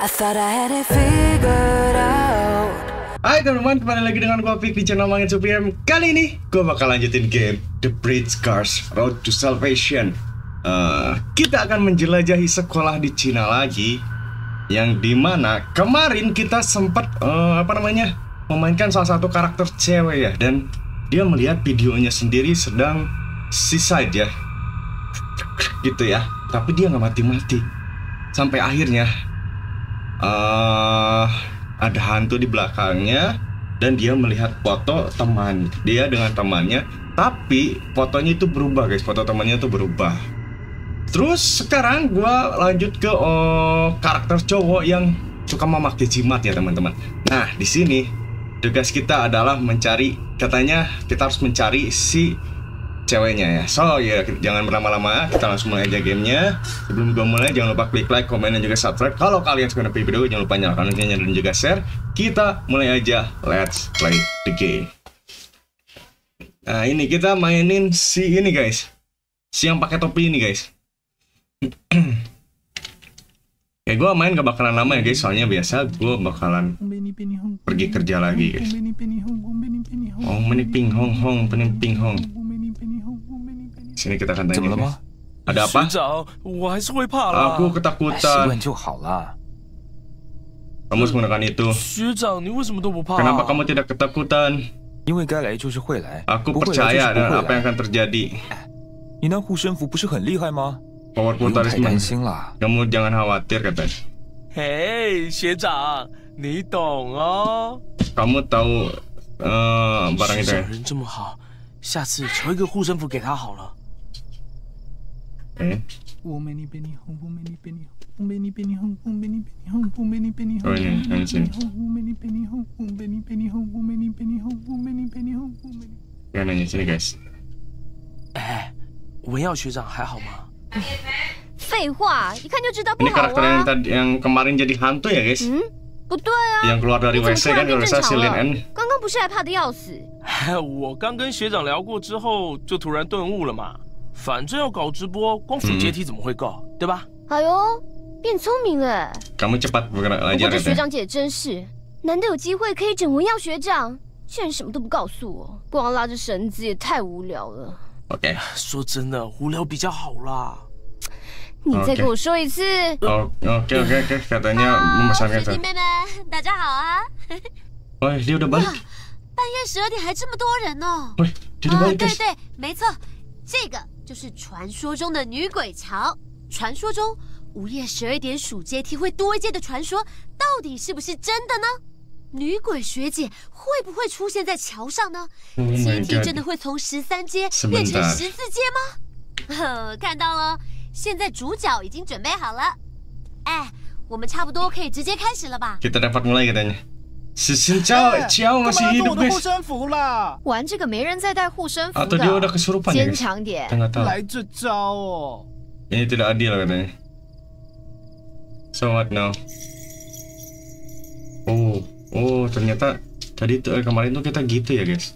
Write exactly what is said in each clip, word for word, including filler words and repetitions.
I thought I had it figured out. Hai teman-teman, kembali lagi dengan gua Pik di channel Mangetsu P M. Kali ini gua bakal lanjutin game The Bridge Scars Road to Salvation. uh, Kita akan menjelajahi sekolah di Cina lagi, yang dimana kemarin kita sempat uh, apa namanya memainkan salah satu karakter cewek ya, dan dia melihat videonya sendiri sedang suicide ya, gitu ya. Tapi dia nggak mati-mati sampai akhirnya uh, ada hantu di belakangnya dan dia melihat foto teman dia dengan temannya, tapi fotonya itu berubah guys, foto temannya itu berubah. Terus sekarang gua lanjut ke oh, karakter cowok yang suka memakai jimat ya teman-teman. Nah di sini tugas kita adalah mencari, katanya kita harus mencari si ceweknya ya. So ya jangan berlama-lama, kita langsung mulai aja gamenya. Sebelum gue mulai jangan lupa klik like, komen, dan juga subscribe. Kalau kalian suka dengan video, jangan lupa nyalakan loncengnya dan juga share. Kita mulai aja, let's play the game. Nah ini kita mainin si ini guys, si yang pakai topi ini guys. Ya gue main gak bakalan lama ya guys, soalnya biasa gue bakalan pergi kerja lagi guys. Hong meni ping hong hong pening ping hong. Sini kita akan tanya guys. Ada apa? Aku ketakutan. Kamu harus menggunakan itu. Kenapa kamu tidak ketakutan? Aku percaya dengan apa yang akan terjadi. Power Portalisme. Kamu jangan khawatir katanya. Hei, 学长，你懂哦。 Kamu tahu uh, barang itu ya? 人这么好，下次求一个护身符给他好了。 Eh? Oh ini, yang sini. Ya nanya sini guys. 哎，文耀学长还好吗？ 废话，一看就知道不 Ini 好 karakter yang 啊。 tadi yang kemarin jadi hantu ya guys? 嗯，不对啊。 Yang keluar dari 你怎 W 么 C 突 kan 然变 kalau 正 saya 常 si Lin 了 N. 刚刚不是还怕得要死？ 我刚跟学长聊过之后，就突然顿悟了嘛。反正要搞直播，光数阶梯怎么会够，对吧？ 哎呦，变聪明了。 Kamu cepat bergerak 不 belajar 过这学 katanya. 长姐真是，难得有机会可以整文耀学长，居然什么都不告诉我，光拉着绳子也太无聊了。 Oke. 说真的，无聊比较好啦。 你再给我说一次。 Oh, oke oke oke katanya memesankan 学弟妹们，大家好啊！ Oh dia udah balik. 半夜十二点还这么多人呢。 Wih dia udah 啊， balik 对 guys. 对，没错，这个就是传说中的女鬼桥。传说中午夜十二点数阶梯会多一阶的传说，到底是不是真的呢？女鬼学姐会不会出现在桥上呢？ Oh my 阶梯 god. 真的会从十三阶变成 Sebentar. 十四阶吗？呵，看到了，现在主角已经准备好了。哎，我们差不多可以直接开始了吧？ Kita dapat mulai katanya. Sisin Cao Cao masih hidup guys. 符啦！ 玩这个没人再带护身符 Atau dia udah 的， kesurupan ya 坚 guys? 强点 Kita。nggak tahu. 来这招哦！ Ini tidak adil katanya. So what now? Oh, oh ternyata tadi tuh eh, kemarin tuh kita gitu ya guys.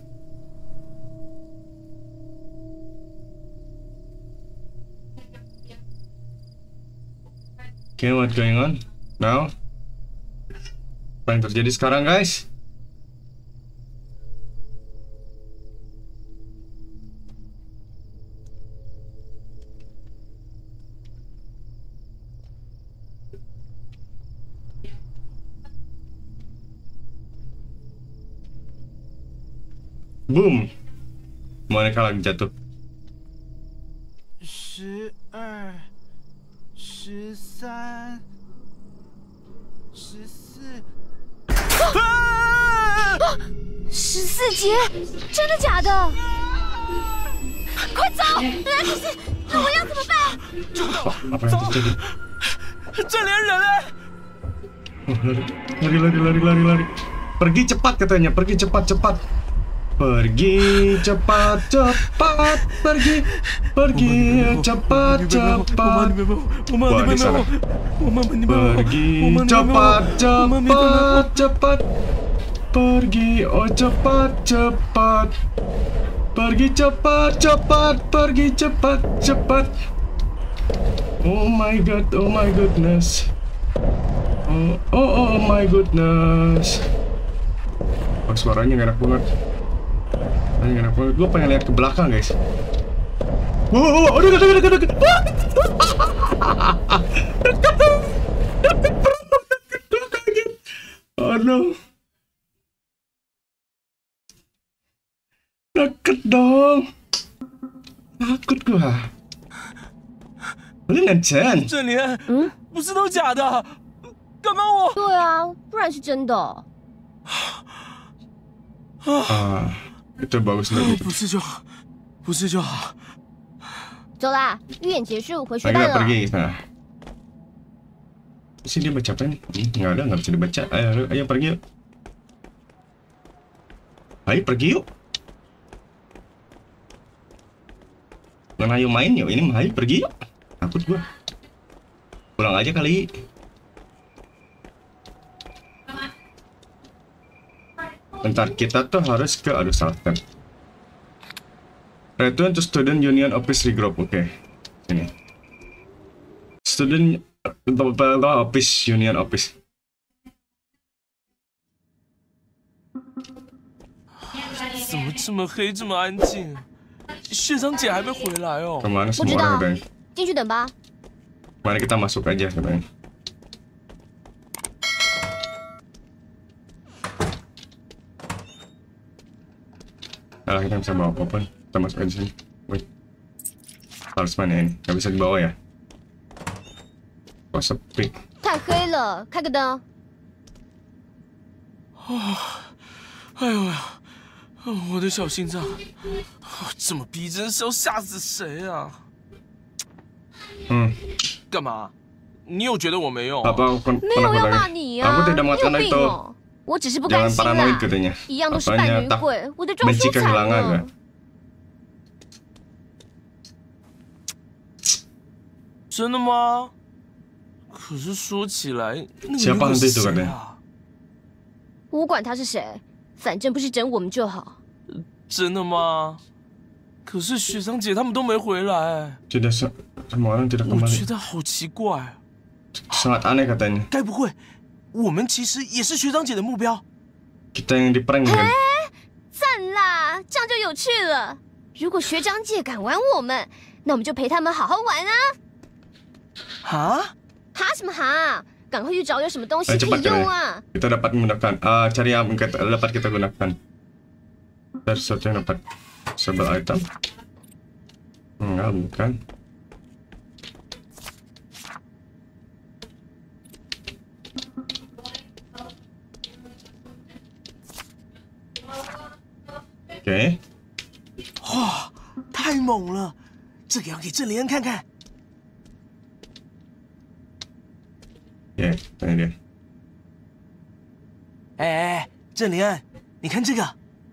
Okay, what's going on now? Apa yang terjadi sekarang guys? Boom. Mereka lagi jatuh. 十二、十三、十四。 十四节，真的假的？快走！来不及，我要怎么办？ Apa yang terjadi? 这连人哎！ Lari lari lari lari lari. Pergi cepat katanya, pergi cepat cepat. Pergi cepat cepat, pergi pergi cepat cepat. Wah di sana. Pergi cepat cepat cepat. Pergi oh cepat cepat. Pergi cepat cepat, pergi cepat cepat. Oh my god, oh my goodness. Oh, oh, oh my goodness. Oh, suaranya gak enak banget. Suaranya gak enak banget. Gue pengen lihat ke belakang, guys. Wow, wow, wow. Udah, udah, udah, udah, udah. Oh no. Deket dong. Takut gua. Lu Chen， 郑莲， 嗯， 不是都假的？刚刚我…… 对啊，不然是真的。 Ah, itu bagus banget. 不是就好，不是就好。 走啦，预演结束，回学 Ayo 班 kita 了。 pergi. Nah. Sini dia baca apa nih? Hmm, nggak ada, nggak bisa dibaca. Ayo, ayo, ayo pergi yuk. Ayo pergi yuk. Bukan ayo main yuk, ini mah ayo pergi yuk. Takut gua. Pulang aja kali. Bentar, kita tuh harus ke, aduh salah kan. Return to Student Union Office Regroup, oke. Sini. Student Office Union Office. 怎么这么黑，这么安静？学长姐还没回来哦。 Kemana 不 semua 知 orang 道 katanya? 进去等吧。 Mari kita masuk aja katanya. Nah, kita bisa bawa apapun. Kita masuk aja sini. Wait. Talisman ya ini. Nggak bisa dibawa ya? Kok sepi? 太黑了，开个灯。 哎呦呀，我的小心脏，这么逼真是要吓死谁啊！ Hmm. 干嘛？你有觉得我没用、啊？ Apa aku 没有 pernah 要 bilang? 骂你呀、 Aku tidak 你有 mengatakan 病 itu. 哦！我只是不甘 Jangan 心 paranoid 啦， katanya. 一样都是扮 Apanya 女 tak 鬼，我的妆 benci 输惨 kehilangan 了 kan?。 真的吗？可是说起来，那个 Siapa 女鬼 hantu 是 itu 谁 katanya? 啊？ 我管他是谁，反正不是整我们就好。 真的吗？可是学长姐他们都没回来， Tidak se- semua orang tidak 我觉 kembali. 得好奇怪。 Sangat aneh katanya. 该不会我们其实也是学长姐的目标？ Kita yang di prank kan? 赞啦，这样就有趣了。如果学长姐敢玩我们，那我们就陪他们好好玩啊！ 啊？ 哈什么哈？赶快去找有什么东西 Ayo 可 cepat 以用 katanya. 啊！ Kita dapat menggunakan. Ah, cari yang kita, dapat kita gunakan. Dari sesuatu yang dapat sebuah item. Enggak, bukan. Oke. 哇，太猛了！这个要给郑连恩看看。 Oke, ini dia. 哎哎，郑连恩，你看这个。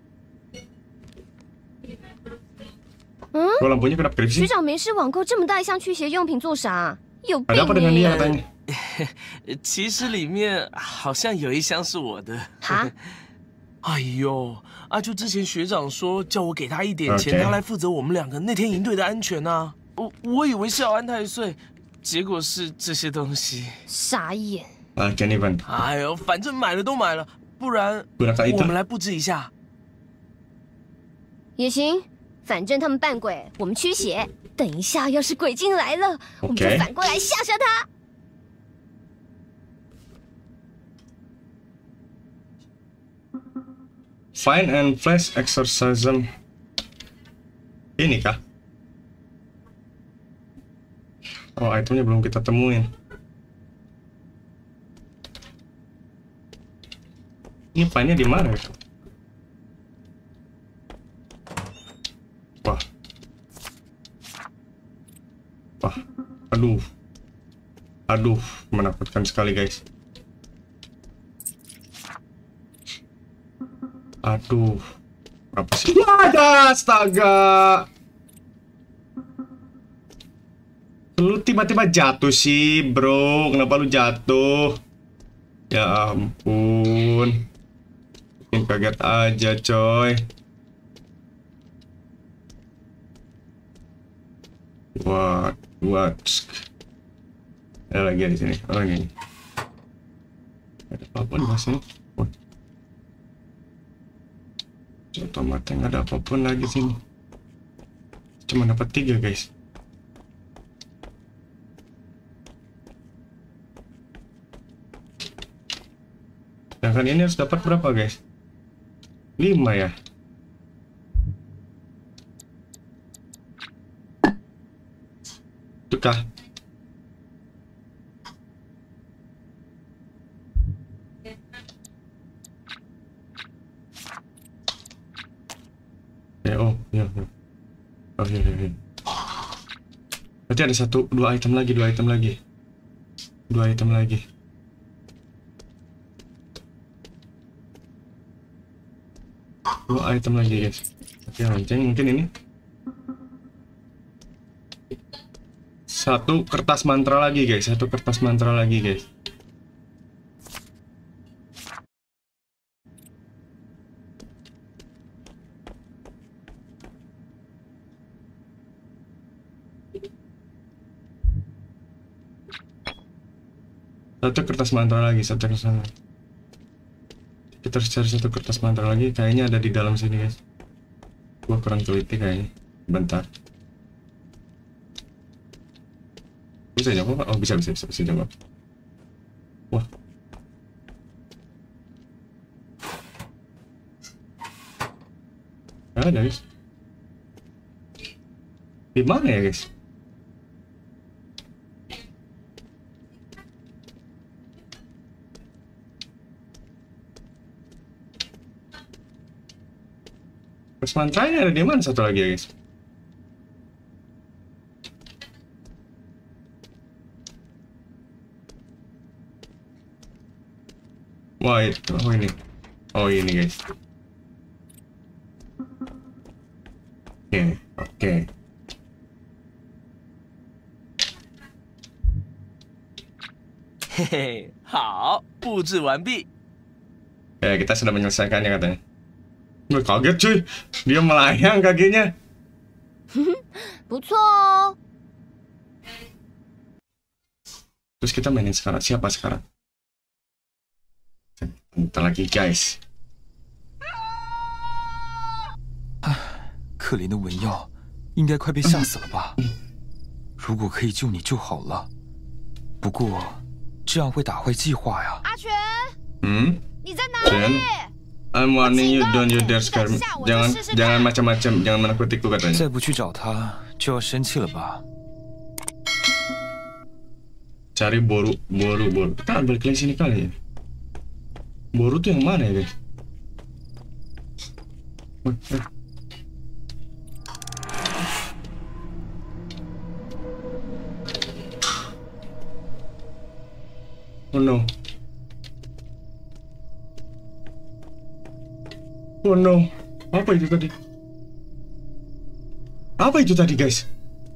Kok lampunya kedap kedip 学 sih? 长没事网购这么大一箱驱邪用品做啥？有病 Ada apa dengan dia 耶！ katanya? 其实里面好像有一箱是我的。 哈？ 哎呦，啊，就之前学长说叫我给他一点钱， OK 他来负责我们两个那天营队的安全啊。我我以为是要安太岁，结果是这些东西。 傻眼！ Ah, Kenny Van. 哎呦，反正买了都买了，不然 Gunakan 我 itu. 们来布置一下。 也行，反正他们扮鬼，我们驱邪。等一下，要是鬼进来了，我们就 OK 反过来吓吓他。 Find and flash exorcism. Ini kah? Oh, itemnya belum kita temuin. Ini file-nya di mana? Wah. Wah. Aduh. Aduh, menakutkan sekali, guys. Aduh, apa sih? Ada, astaga. Lu tiba-tiba jatuh sih, bro. Kenapa lu jatuh? Ya ampun. Bikin kaget aja, coy. What? What? Ada lagi di sini. Oh, ini. Ada apa-apa di sini? Oh. Otomatis nggak ada apapun lagi sini. Cuma dapat tiga guys. Sedangkan ini harus dapat berapa guys? Lima ya. Tukah. Ya, oh, ya, ya. Oh, ya, ya, ya. Berarti ada satu, dua item lagi, dua item lagi. Dua item lagi. Dua item lagi, guys. Oke, lonceng mungkin ini. Satu kertas mantra lagi, guys. Satu kertas mantra lagi, guys. Satu kertas mantra lagi, satu kertas mantra. Kita harus cari satu kertas mantra lagi, kayaknya ada di dalam sini guys. Gua kurang teliti kayaknya. Bentar. Bisa jawab Pak? Oh bisa bisa bisa, bisa jawab. Wah. Ada guys. Di mana ya guys? Terus mantranya ada di mana satu lagi ya guys? Wah itu, oh ini, oh ini guys. Oke, oke. Hehe, 好，布置完毕。 Ya kita sudah menyelesaikannya katanya. Gue kaget cuy, dia melayang kakinya. 不错哦。 Terus kita mainin sekarang, siapa sekarang? Bentar lagi guys. 可怜的文耀，应该快被吓死了吧？如果可以救你就好了，不过这样会打坏计划呀。 阿全， Hmm? 你在哪里？ Chen, I'm warning you, don't you dare scare me. Jangan, jangan macam-macam, jangan menakutiku katanya. 再不去找他，就要生气了吧？ Cari boru, boru, boru. Kita balik lagi sini kali ya. Boru tuh yang mana ya guys? Wih, eh. Oh no. Oh no. Apa itu tadi? Apa itu tadi guys?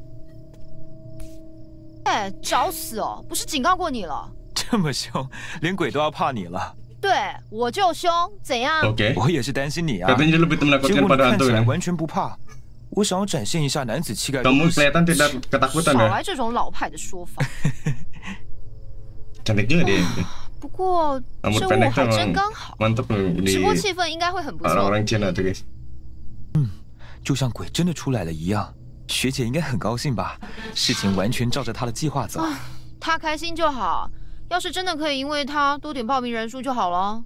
哎，找死哦！不是警告过你了？ 这么凶，连鬼都要怕你了。 对，我就凶，怎样？ Oke. 我也是担心你啊。 Katanya dia lebih 结 menakutkan 果你 pada 看 hantu 起来 kan? 完全不怕。我想要展现一下男子气概。 Kamu kelihatan tidak ketakutan 少 ya? 来这种老派的说法。 Cantik juga dia. 不过 Rambut 这雾 pendek 还 tuh 真 emang 刚好， mantep loh 直 di 播气氛应该会很不错。 orang-orang Cina tuh guys. 就像鬼真的出来了一样，学姐应该很高兴吧？事情完全照着她的计划走。 他开心就好，要是真的可以因为他多点报名人数就好了。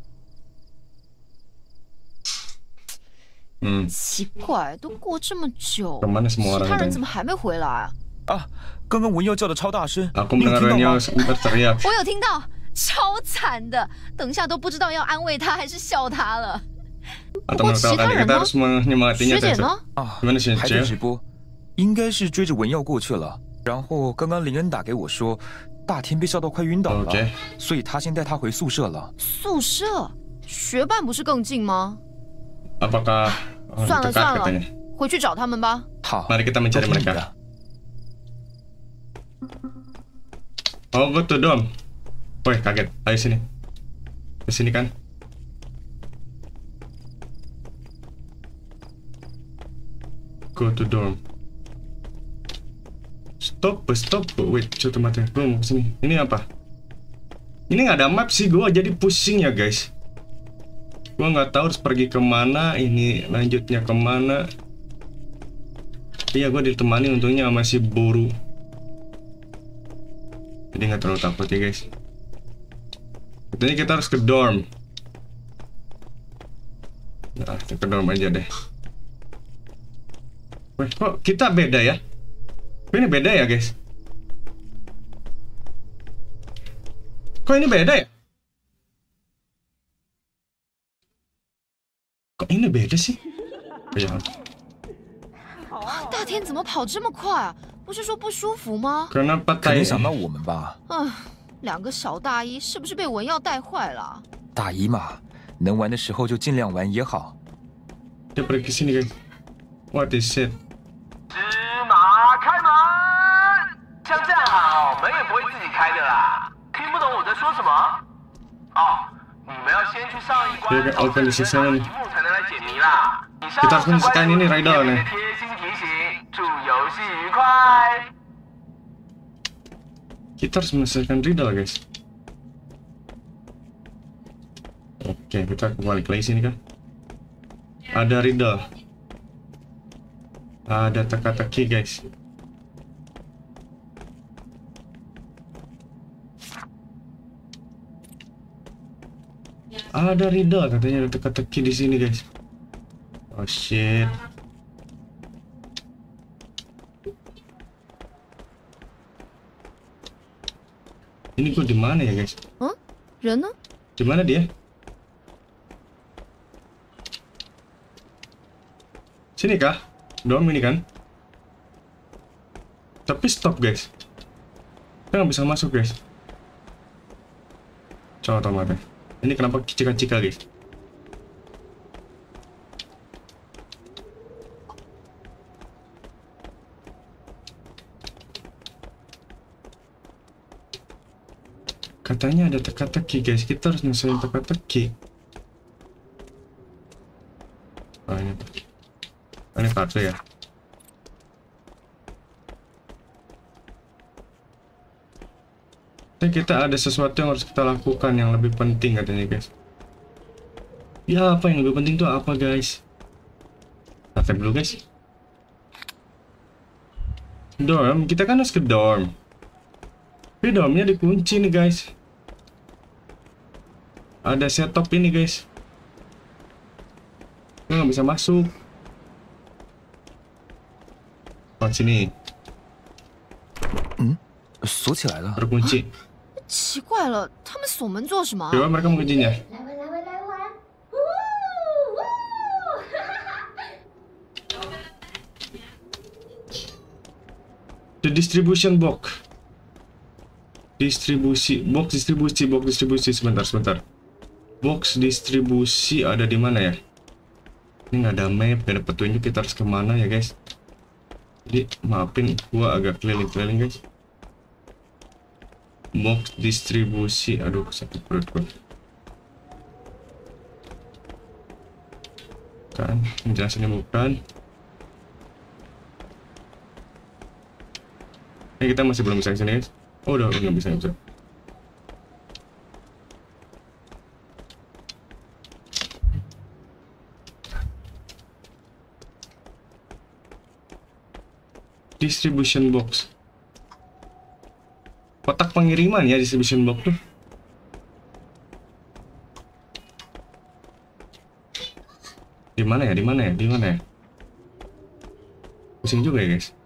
Hmm. 奇怪，都过这么久， Kemana semua 其 orang 他人 katanya? 怎么还没回来啊？ 啊，刚刚文耀叫的超大声， Aku 你有 mendengar 听到 Renyo 吗？ sebentar teriak. 我有听到，超惨的，等一下都不知道要安慰他还是笑他了。 Atau 不过其 menertawakan 他 dia, 人 kita 呢？ harus menyemangatinya 学姐 Tenso. 呢？ 啊， Gimana sih 还在 Cel? 直播，应该是追着文耀过去了。然后刚刚林恩打给我说，大天被笑到快晕倒了 Oke. 所以他先带他回宿舍了。 宿舍，学伴不是更近吗？ Apakah oh, 算了 dekat 算了 katanya? 回去找他们吧。 好， Mari kita 都 mencari 听你 mereka. 的。 Oh, go to dorm. Woi, kaget. Ayo sini. Ke sini kan. Go to dorm. Stop, stop. Wait, coba mati. Gue mau kesini. Ini apa? Ini nggak ada map sih gue, jadi pusing ya guys. Gue nggak tahu harus pergi kemana, ini lanjutnya kemana. Iya, gue ditemani untungnya sama si Boru. Jadi nggak terlalu takut ya guys. Katanya kita harus ke dorm. Nah, kita ke dorm aja deh. Weh, kok kita beda ya? Ini beda ya guys? Kok ini beda ya? Kok ini beda sih? Ya. 大天怎么跑这么快啊？不是说不舒服吗？ Kenapa 肯定 tai? 想到我们吧？ 啊，两个小大衣是不是被蚊药带坏了？ 大姨嘛，能玩的时候就尽量玩也好。 Dia pergi ke sini guys. What is it? 芝麻开门，像这样好，门也不会自己开的啦。听不懂我在说什么？哦，你们要先去上一关， Dia kan open di sisi sana nih. 题目才能来解谜啦。以上 Kita 是 harus 关 menyelesaikan 于 ini 题 Raidal 面 nih. 的贴心提醒，祝游戏愉快。 Kita harus menyelesaikan riddle guys. Oke, kita kembali ke sini kan. Ada riddle. Ada teka-teki guys. Ada riddle katanya, ada teka-teki di sini guys. Oh shit. Ini gue di mana ya guys? 嗯，人呢？ Di mana dia? Sini kah? Dorm ini kan? Tapi stop guys. Kita nggak bisa masuk guys. Coba tomatnya. Ini kenapa cika-cika guys? Katanya ada teka-teki guys, kita harus nyelesain teka-teki. Oh ini, oh, ini kartu ya. Tapi kita ada sesuatu yang harus kita lakukan yang lebih penting katanya guys. Ya apa yang lebih penting tuh apa guys? Kita dulu guys. Dorm, kita kan harus ke dorm. Tapi dormnya dikunci nih guys. Ada setup ini guys. Gue nggak bisa masuk. Oh sini. 嗯，锁起来了。 Terkunci. 奇怪了，他们锁门做什么啊？ Coba mereka menguncinya. The distribution box. Distribusi, box distribusi, box distribusi. Sebentar, sebentar. Box distribusi ada di mana ya? Ini nggak ada map, nggak ada petunjuk kita harus kemana ya guys. Jadi maafin gua agak keliling-keliling guys. Box distribusi, aduh sakit perut gua. Kan, penjelasannya bukan. Eh kita masih belum bisa kesini guys. Oh udah, udah bisa bisa. Distribution box. Kotak pengiriman ya distribution box tuh. Di mana ya? Di mana ya? Di mana ya? Pusing juga ya guys.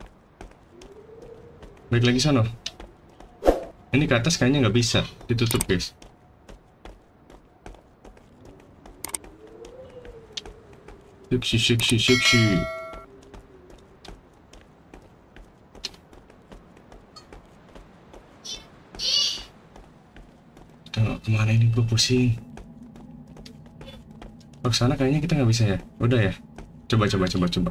Balik lagi sana. Ini ke atas kayaknya nggak bisa ditutup guys. Seksi seksi seksi. Tengok kemana ini, gue pusing. Oh sana kayaknya kita nggak bisa ya. Udah ya. Coba coba coba coba.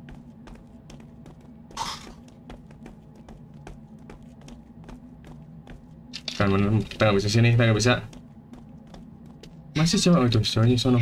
Kan bener, kita nggak bisa sini, kita nggak bisa. Masih coba itu, soalnya sono.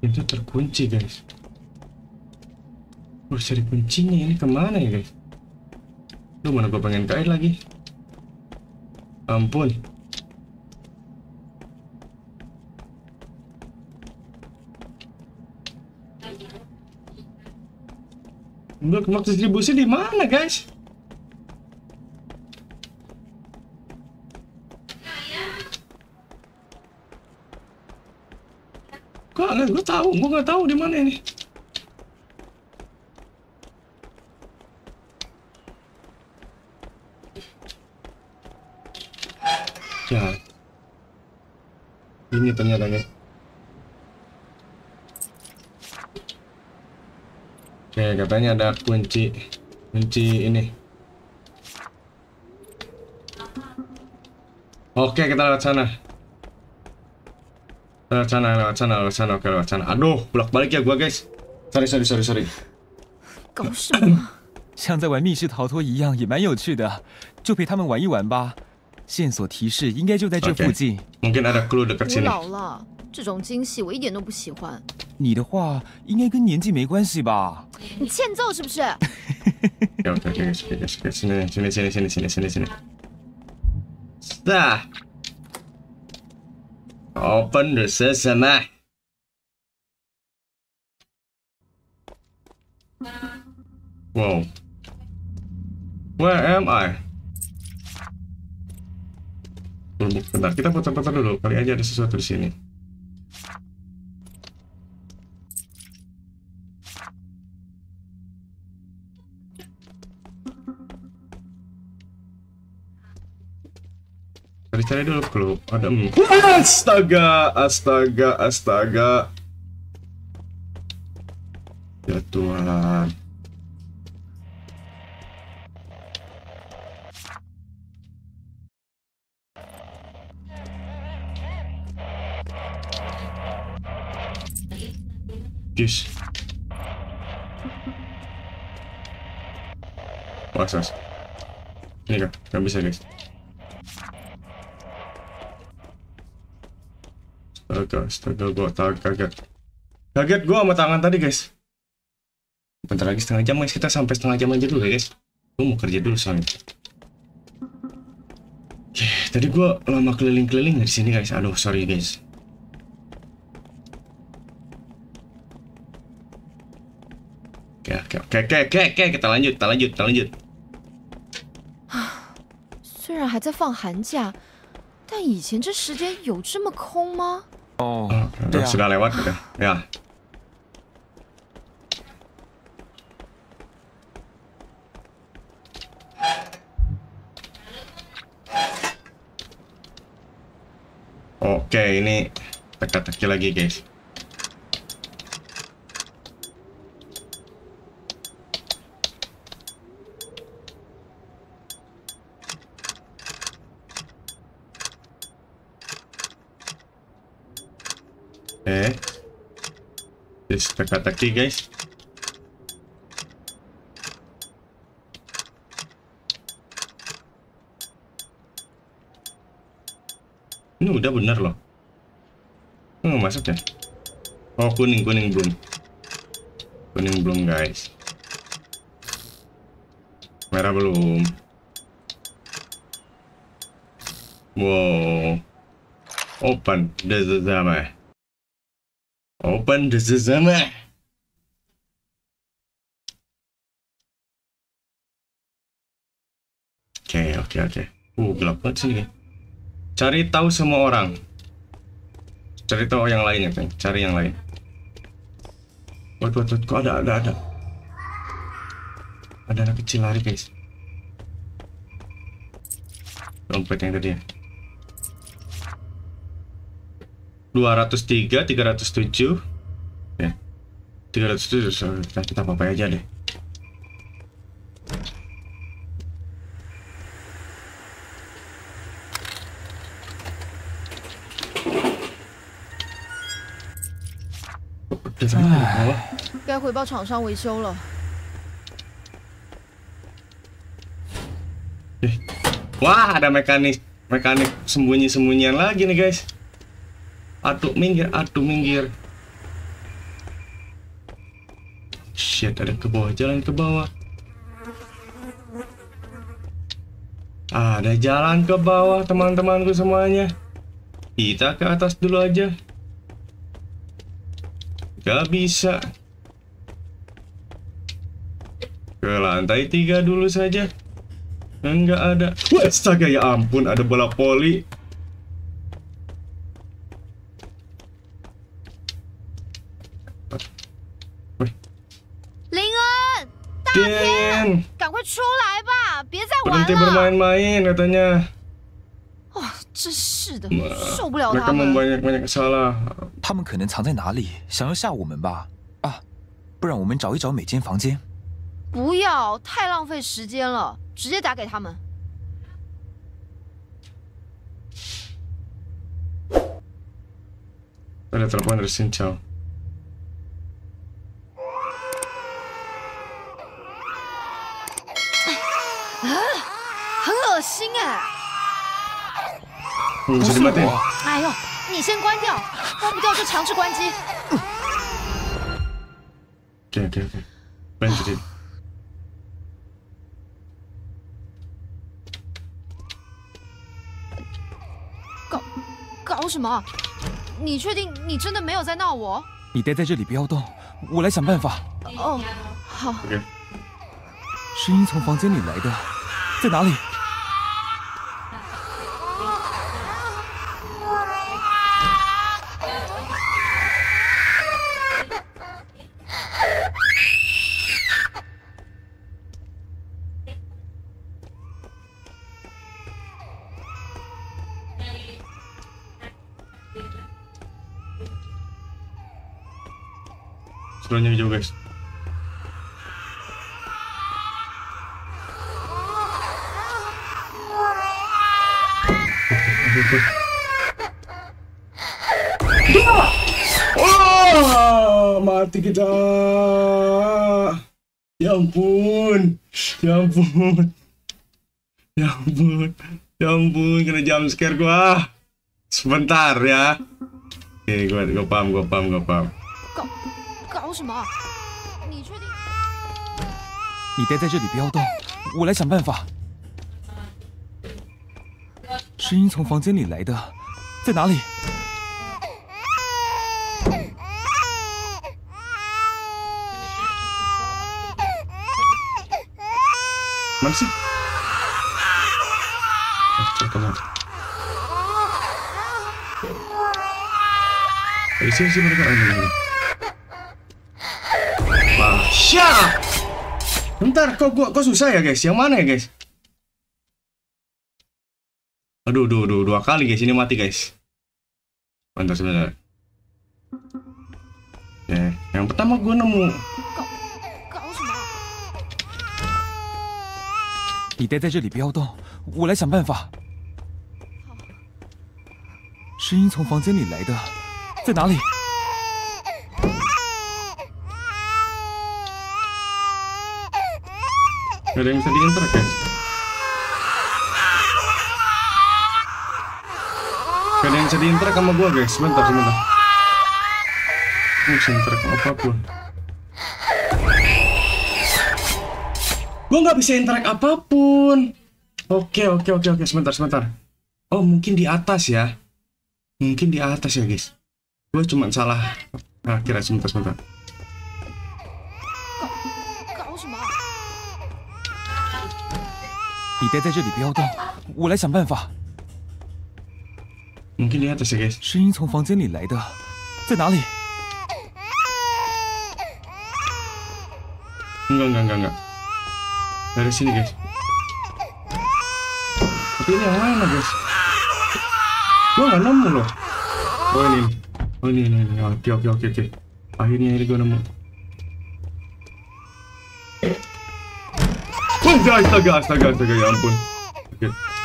Itu terkunci guys. Harus cari kuncinya, ini kemana ya guys? Duh, mana gue pengen kait lagi. Ampun. Blok blok distribusi di mana guys? Kok nggak gue tahu, gue nggak tahu di mana ini. Ya, ini ternyata guys. Oke, katanya ada kunci, kunci ini. Oke, kita lewat sana. Lewat sana, lewat sana, lewat sana, oke lewat sana. Aduh, bolak balik ya gua guys. Sorry, sorry, sorry, sorry. 搞什么？ 像在玩密室逃脱一样，也蛮有趣的，就陪他们玩一玩吧。线索提示应该就在这附近。 Mungkin ada clue dekat 我 sini. 老了，这种惊喜我一点都不喜欢。 你的话应该跟年纪没关系吧？ 你欠揍是不是？ Oke, oke, oke, guys, oke, guys, oke, sini, sini, sini, sini, sini, sini, sini. Dah. Open the sesame. Wow. Where am I? Bentar, kita putar-putar dulu. Kali aja ada sesuatu di sini. Cari-cari dulu clue. Ada hmm. Astaga, astaga, astaga. Ya Tuhan. Guys. Was, was. Ini kan, nggak bisa guys. Astaga, astaga, gue kaget. Kaget gue sama tangan tadi guys. Bentar lagi setengah jam guys, kita sampai setengah jam aja dulu ya guys. Gue mau kerja dulu soalnya. Oke, tadi gue lama keliling-keliling dari sini guys. Aduh, sorry guys. Oke, oke, oke, oke, oke, oke, kita lanjut, kita lanjut, kita lanjut. 虽然还在放寒假，但以前这时间有这么空吗？ 哦， Udah, sudah lewat udah. Ya. Oke, ini teka-teki lagi guys. Eh, terus teka-teki guys. Ini udah bener loh. Oh, masuk ya. Oh, kuning kuning belum. Kuning belum guys. Merah belum. Wow. Open the sesame. Open the sesame. Oke, oke, oke. Uh, gelap banget sini. Cari tahu semua orang. Cari tahu yang lainnya, kan? Cari yang lain. Waduh, waduh, kok ada, ada, ada. Ada anak kecil lari, guys. Dompet yang tadi ya. dua ratus tiga, tiga ratus tujuh. Ya. tiga ratus tujuh, so, kita, kita apa-apa aja deh. Oh. 该回报厂商维修了。 Eh. Wah, ada mekanik mekanik sembunyi-sembunyian lagi nih, guys. Aduh, minggir, aduh, minggir. shit, ada ke bawah, jalan ke bawah. Ada jalan ke bawah, teman-temanku semuanya. Kita ke atas dulu aja. Gak bisa. Ke lantai tiga dulu saja. Enggak ada. Wah, astaga, ya ampun, ada bola voli. Din, 赶快出来吧，别再玩 berhenti 了！ bermain-main katanya. 哦，真是的，受不了 Mereka 他们。 membanyak-banyak salah. 他们可能藏在哪里，想要吓我们吧？啊，不然我们找一找每间房间。 不要，太浪费时间了，直接打给他们。 Ada telepon dari Sincao. 很恶心哎！ Hmm, bisa dimatiin. 哎呦，你先关掉，关不掉就强制关机。 Oke, oke, oke. Lanjutin. “搞搞什么？你确定你真的没有在闹我？” 你待在这里不要动，我来想办法。 哦，好。 Oke. 声音从房间里来的，在哪里？ Suruhnya hijau, guys. Oh, mati kita. Ya ampun. Ya ampun. Ya ampun. Ya ampun, kena jump scare gua. Sebentar ya. Oke, gua gua paham, gua paham, gua paham. 搞搞什么？你确定？ 你待在这里不要动，我来想办法。声音从房间里来的，在哪里？ Mana sih? Eh, sini sini mereka ini. Masya. Bentar, kok gua kok susah ya guys? Yang mana ya guys? Aduh, duh, duh, dua kali guys, ini mati guys. Bentar sebentar. Oke, yang pertama gua nemu. 搞什么？ 你待在这里不要动，我来想办法。声音从房间里来的，在哪里？ Gak ada yang bisa diinter guys. Gak ada yang bisa diinter sama gua guys. Sebentar, sebentar. Gak bisa inter apapun. Gua nggak bisa interact apapun. Oke, oke, oke, oke. Sebentar, sebentar. Oh, mungkin di atas ya. Mungkin di atas ya guys. Gua cuma salah. Nah, kira sebentar, sebentar. 搞什么？ 你待在这里不要动，我来想办法。 Mungkin di atas ya guys. 声音从房间里来的，在哪里？ Enggak, enggak, enggak, enggak. Dari sini guys. Tapi ini yang mana guys? Gua nggak nemu loh. Oh ini, oh ini, ini, ini. Oke, oke, oke, oke. Akhirnya ini gua nemu. Oh, astaga, astaga, astaga, ya ampun. Oke.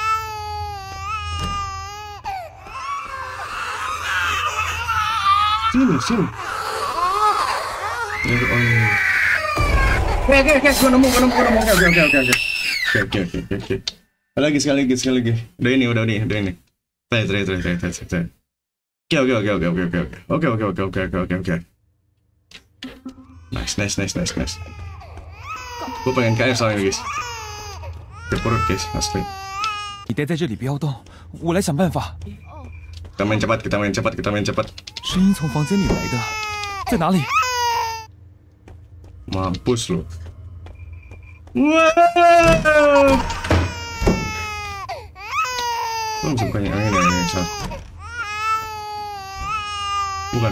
Sini, sini. Ini, oh ini. Oke, oke, oke, gua nemu, gua nemu, gua nemu. Oke, oke, oke, oke, oke. Oke, oke, oke, oke, oke. Lagi sekali lagi, sekali lagi. Udah ini, udah ini, udah ini. Try, try, try, try, try, try. Oke, oke, oke, oke, oke, oke, oke, oke, oke, oke, oke, oke, oke, oke. Nice, nice, nice, nice, nice. Gue pengen ke air soalnya guys. Ke perut guys, asli. 你待在这里不要动，我来想办法。 Kita main cepat, kita main cepat, kita main cepat. 声音从房间里来的，在哪里？ Mampus lu. Wow. Lu bisa bukannya angin ya, ini, Sal? Bukan.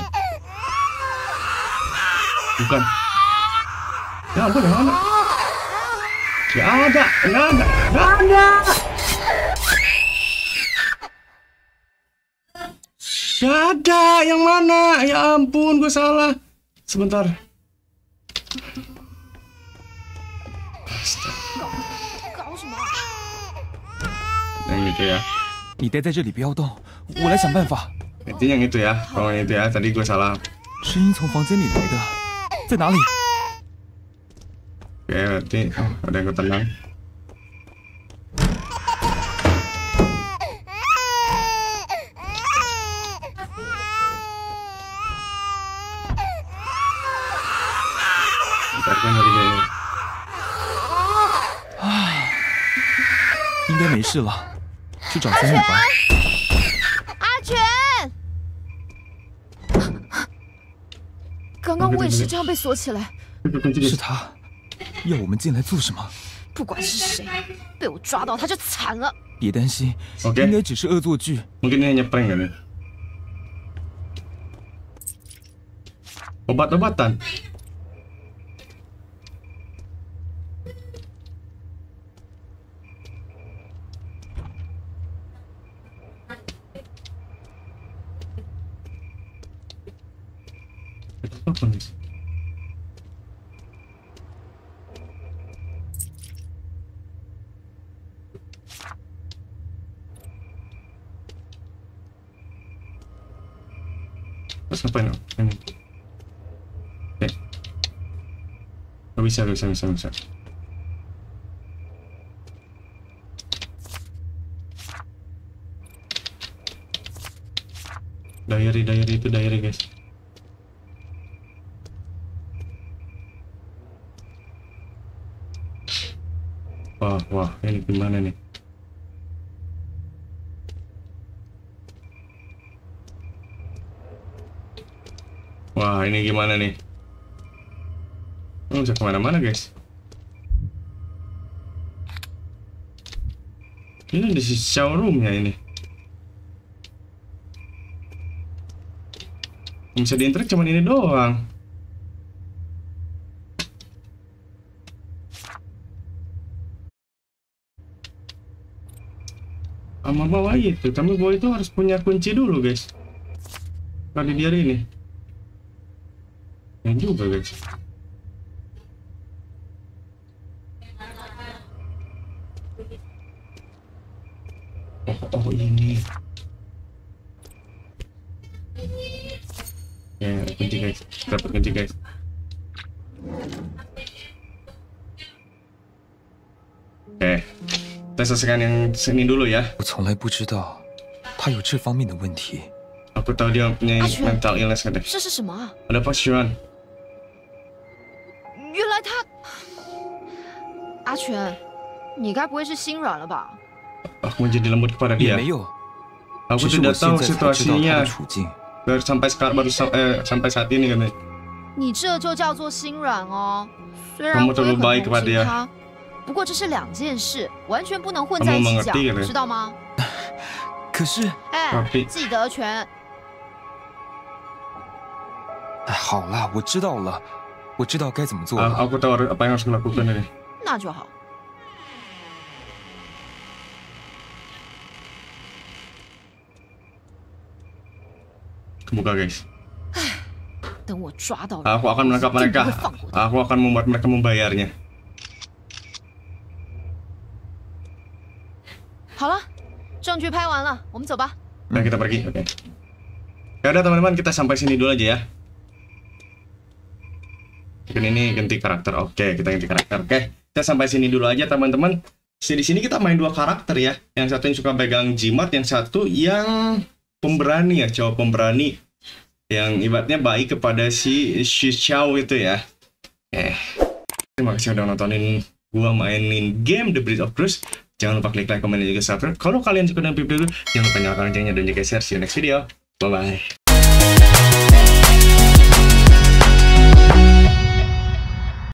Bukan. Ya ampun, ya ampun. Gak ada, gak ada, gak ada. Gak ada, yang mana? Ya ampun, gue salah. Sebentar. Yang itu ya. 你待在这里不要动，我来想办法。 Itu yang itu ya, kalau yang itu ya, tadi gue salah. 声音从房间里来的，在哪里？ Oke, berarti oh, ada yang tenang. Bentar, gue nyari dulu. 应该没事了，去找三女吧。 阿全，刚刚我也是这样被锁起来。 是他，要我们进来做什么？ 不管是谁，被我抓到他就惨了。 别担心， Oke. 应该只是恶作剧。 Mungkin ini hanya prank kali. Obat-obatan. Apa nih? Terus ngapain? Ini. Oke. Gak bisa, gak bisa, bisa, bisa. Diary, diary itu diary guys. Wah, wah, ini gimana nih? Wah, ini gimana nih? Oh, bisa kemana-mana guys. Ini di showroomnya ini. Bisa diinteract cuman ini doang. Sama bawa itu, kami bawa itu harus punya kunci dulu guys. Kalau di diary ini. Yang juga guys. Oh, oh ini. Ya, kunci guys. Dapat kunci guys. Oke. Kita selesaikan yang sini dulu ya. 我从来不知道他有这方面的问题。 Aku tahu dia punya mental illness kan deh. 这是什么啊？ Ada apa Sharon? 原来他……阿全，你该不会是心软了吧？ Aku menjadi lembut kepada 也 dia. 没有， Aku 只是我 tidak 现 tahu 在才知道他 situasinya 的处境。 baru sampai sekarang baru sam- eh, sampai saat ini kan. 你这就叫做心软哦。虽然 Kamu 我也 terlalu 很 baik 同 kepada 情 dia. 他，不过这是两件事，完全不能混 Kamu 在一起讲 mengerti kan? 知道吗？ 可是， 哎 Tapi-， 记得全。 哎，好啦，我知道了，我知道该怎么做 Ah, 了。 aku tahu apa yang harus dilakukan ini. 那就好。 Kebuka guys. 等我抓到人， Aku akan menangkap 我一定 mereka. 不会放过他。 Aku akan membuat mereka membayarnya. 好了，证据拍完了，我们走吧。 Nah, kita pergi. Oke. Ya udah teman-teman, kita sampai sini dulu aja ya. Mungkin ini ganti karakter. Oke, kita ganti karakter. Oke, kita sampai sini dulu aja teman-teman. Di sini kita main dua karakter ya. Yang satu yang suka pegang jimat, yang satu yang pemberani ya, cowok pemberani. Yang ibaratnya baik kepada si Shi Xiao itu ya. Eh, terima kasih udah nontonin gua mainin game The Bridge of Truth. Jangan lupa klik like, komen, dan juga subscribe. Kalau kalian suka dengan video itu, jangan lupa nyalakan loncengnya dan juga share. See you next video. Bye-bye.